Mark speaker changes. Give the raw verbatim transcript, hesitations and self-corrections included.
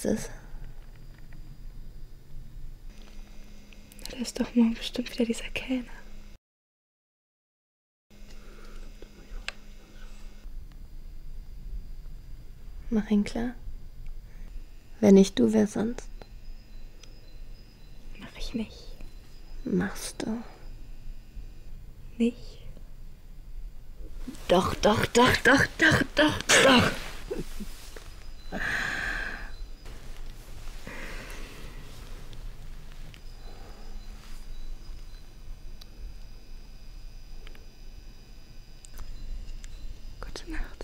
Speaker 1: Was ist?
Speaker 2: Da ist doch morgen bestimmt wieder dieser Kellner.
Speaker 1: Mach ihn klar. Wenn nicht du, wer sonst?
Speaker 2: Mach ich nicht.
Speaker 1: Machst du.
Speaker 2: Nicht?
Speaker 1: Doch, doch, doch, doch, doch, doch, doch.
Speaker 2: Gute Nacht.